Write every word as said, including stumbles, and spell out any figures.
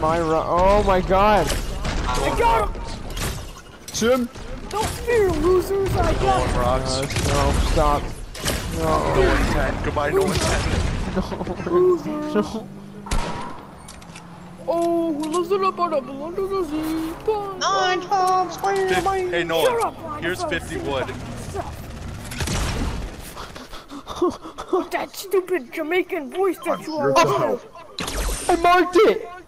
my run. Oh my god. I got him. Jim. Don't fear, losers. I got him. Rocks. Uh, no, stop. No. No intent. Goodbye, no intent. No. Loser. No. Oh, we're losing up on a blood of the sea. Nine times Fif hey, Shut Nolan. up, Ryan. Here's I thought fifty I was wood. With that stupid Jamaican voice that you I marked it.